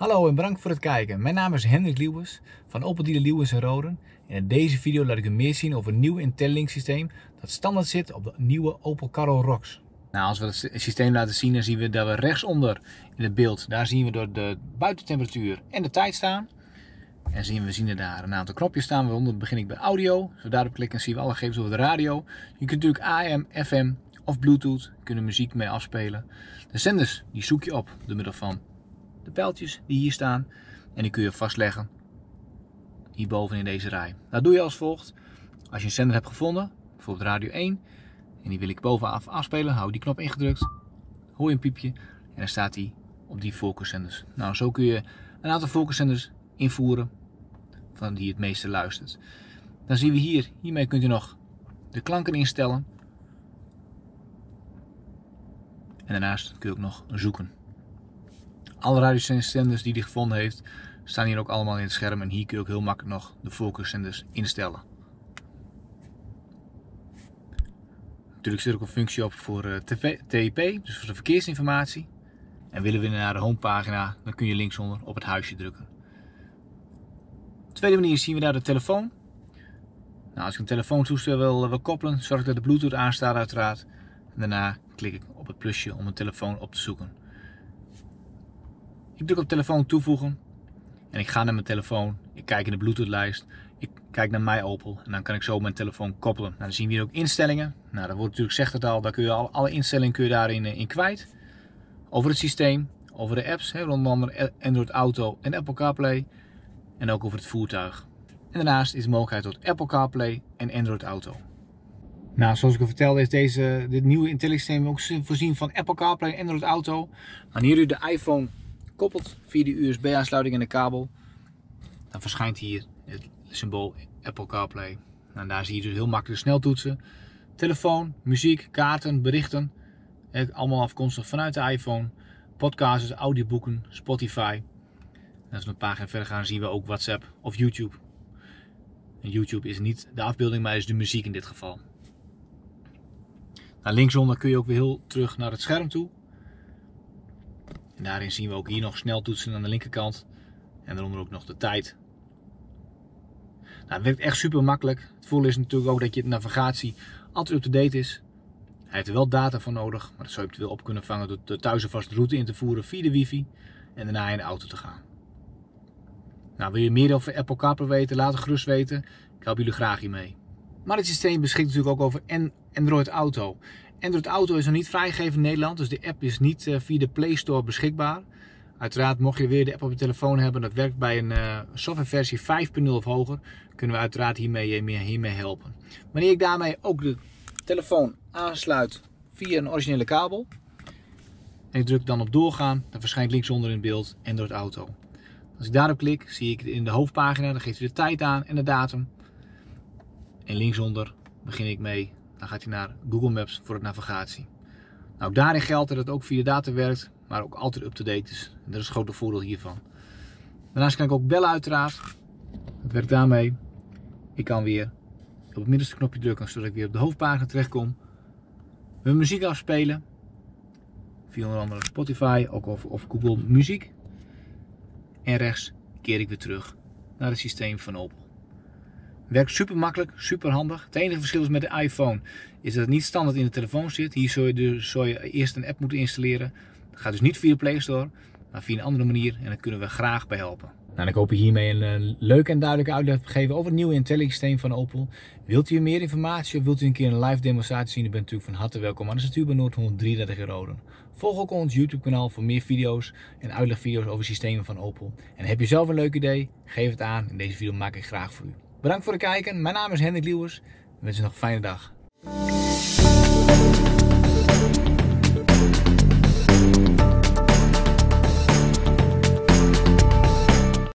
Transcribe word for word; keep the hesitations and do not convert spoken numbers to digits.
Hallo en bedankt voor het kijken. Mijn naam is Hendrik Lieuwers van Opel Dealer Lieuwers en Roden. En in deze video laat ik u meer zien over een nieuw IntelliLink systeem dat standaard zit op de nieuwe Opel Karro Rocks. Nou, als we het systeem laten zien, dan zien we dat we rechtsonder in het beeld, daar zien we door de buitentemperatuur en de tijd staan. En zien we zien er daar een aantal knopjes staan, waaronder begin ik bij audio. Als we daarop klikken zien we alle gegevens over de radio. Je kunt natuurlijk A M, F M of Bluetooth, je kunt er muziek mee afspelen. De zenders die zoek je op door middel van de pijltjes die hier staan en die kun je vastleggen hierboven in deze rij. Dat doe je als volgt. Als je een zender hebt gevonden, bijvoorbeeld radio één, en die wil ik bovenaf afspelen, hou die knop ingedrukt, hoor je een piepje en dan staat die op die voorkeurszenders. Nou, zo kun je een aantal voorkeurszenders invoeren van die het meeste luistert. Dan zien we hier, hiermee kunt u nog de klanken instellen en daarnaast kun je ook nog zoeken. Alle radiozenders die hij gevonden heeft, staan hier ook allemaal in het scherm en hier kun je ook heel makkelijk nog de voorkeurszenders instellen. Natuurlijk zit er ook een functie op voor T I P, dus voor de verkeersinformatie. En willen we naar de homepagina, dan kun je linksonder op het huisje drukken. De tweede manier zien we daar de telefoon. Nou, als ik een telefoontoestel wil, wil koppelen, zorg ik dat de Bluetooth aanstaat uiteraard. En daarna klik ik op het plusje om een telefoon op te zoeken. Ik druk op telefoon toevoegen en ik ga naar mijn telefoon, ik kijk in de Bluetooth lijst, ik kijk naar My Opel en dan kan ik zo mijn telefoon koppelen. Nou, dan zien we hier ook instellingen. Nou, dat wordt natuurlijk, zegt het al, daar kun je al, alle instellingen kun je daarin in kwijt. Over het systeem, over de apps, hè, onder andere Android Auto en Apple CarPlay en ook over het voertuig. En daarnaast is de mogelijkheid tot Apple CarPlay en Android Auto. Nou, zoals ik al vertelde is deze, dit nieuwe IntelliLink systeem ook voorzien van Apple CarPlay en Android Auto. Wanneer u de iPhone koppelt via de U S B-aansluiting en de kabel, dan verschijnt hier het symbool Apple CarPlay. En daar zie je dus heel makkelijk sneltoetsen, telefoon, muziek, kaarten, berichten, allemaal afkomstig vanuit de iPhone, podcasts, audioboeken, Spotify. En als we een pagina verder gaan zien we ook WhatsApp of YouTube. En YouTube is niet de afbeelding, maar is de muziek in dit geval. Nou, linksonder kun je ook weer heel terug naar het scherm toe. En daarin zien we ook hier nog sneltoetsen aan de linkerkant. En daaronder ook nog de tijd. Nou, het werkt echt super makkelijk. Het voordeel is natuurlijk ook dat je de navigatie altijd up-to-date is. Hij heeft er wel data voor nodig, maar dat zou je eventueel op kunnen vangen door de thuis alvast de route in te voeren via de wifi. En daarna in de auto te gaan. Nou, wil je meer over Apple CarPlay weten, laat het gerust weten. Ik help jullie graag hiermee. Maar het systeem beschikt natuurlijk ook over Android Auto. Android Auto is nog niet vrijgegeven in Nederland, dus de app is niet uh, via de Play Store beschikbaar. Uiteraard, mocht je weer de app op je telefoon hebben, dat werkt bij een uh, softwareversie vijf punt nul of hoger, kunnen we uiteraard hiermee, hiermee helpen. Wanneer ik daarmee ook de telefoon aansluit via een originele kabel en ik druk dan op doorgaan, dan verschijnt linksonder in beeld Android Auto. Als ik daarop klik, zie ik in de hoofdpagina, dan geeft hij de tijd aan en de datum. En linksonder begin ik mee, dan gaat hij naar Google Maps voor de navigatie. Nou, ook daarin geldt dat het ook via data werkt, maar ook altijd up-to-date is. En dat is het grote voordeel hiervan. Daarnaast kan ik ook bellen uiteraard. Dat werkt daarmee. Ik kan weer op het middenste knopje drukken, zodat ik weer op de hoofdpagina terechtkom. Mijn muziek afspelen. Via onder andere Spotify, ook of, of Google Muziek. En rechts keer ik weer terug naar het systeem van Opel. Werkt super makkelijk, super handig. Het enige verschil is met de iPhone is dat het niet standaard in de telefoon zit. Hier zou je, dus, zou je eerst een app moeten installeren. Dat gaat dus niet via de Play Store, maar via een andere manier en daar kunnen we graag bij helpen. Nou, ik hoop je hiermee een, een leuke en duidelijke uitleg te geven over het nieuwe IntelliLink systeem van Opel. Wilt u meer informatie of wilt u een keer een live demonstratie zien, dan bent u natuurlijk van harte welkom aan de Statuur bij Noord honderddrieëndertig in Roden. Volg ook ons YouTube kanaal voor meer video's en uitlegvideo's over systemen van Opel. En heb je zelf een leuk idee, geef het aan. In deze video maak ik graag voor u. Bedankt voor het kijken. Mijn naam is Hendrik Lieuwers. Ik wens u nog een fijne dag.